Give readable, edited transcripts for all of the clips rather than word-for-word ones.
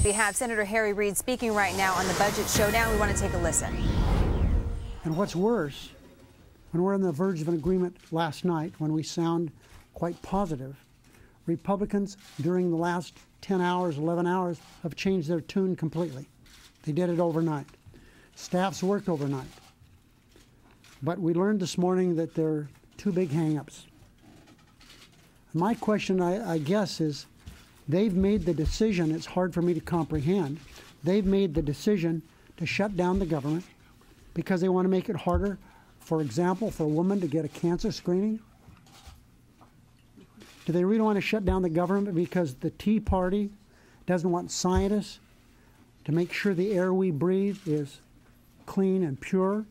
We have Senator Harry Reid speaking right now on the budget showdown. We want to take a listen. And what's worse, when we're on the verge of an agreement last night, when we sound quite positive, Republicans during the last 10 hours, 11 hours, have changed their tune completely. They did it overnight. Staffs worked overnight. But we learned this morning that there are two big hang-ups. My question, I guess, is they've made the decision, it's hard for me to comprehend, they've made the decision to shut down the government because they want to make it harder, for example, for a woman to get a cancer screening. Do they really want to shut down the government because the Tea Party doesn't want scientists to make sure the air we breathe is clean and pure?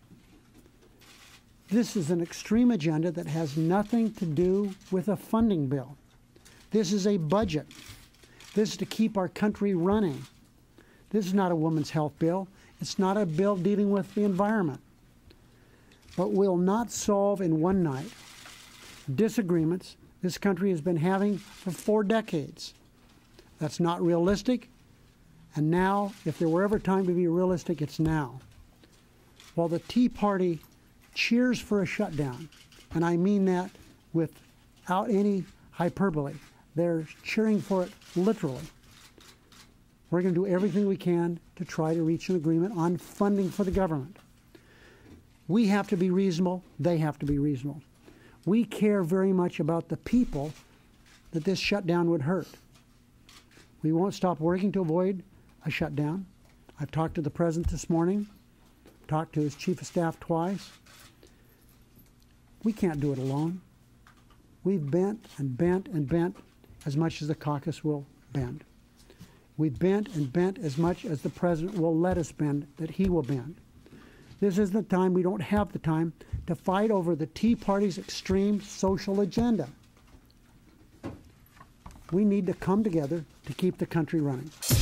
This is an extreme agenda that has nothing to do with a funding bill. This is a budget. This is to keep our country running. This is not a women's health bill. It's not a bill dealing with the environment. But will not solve in one night disagreements this country has been having for 4 decades. That's not realistic. And now, if there were ever time to be realistic, it's now. While the Tea Party cheers for a shutdown, and I mean that without any hyperbole. They're cheering for it literally. We're going to do everything we can to try to reach an agreement on funding for the government. We have to be reasonable. They have to be reasonable. We care very much about the people that this shutdown would hurt. We won't stop working to avoid a shutdown. I've talked to the president this morning, talked to his chief of staff twice. We can't do it alone. We've bent and bent and bent as much as the caucus will bend. We've bent and bent as much as the president will let us bend, that he will bend. This isn't the time, we don't have the time to fight over the Tea Party's extreme social agenda. We need to come together to keep the country running.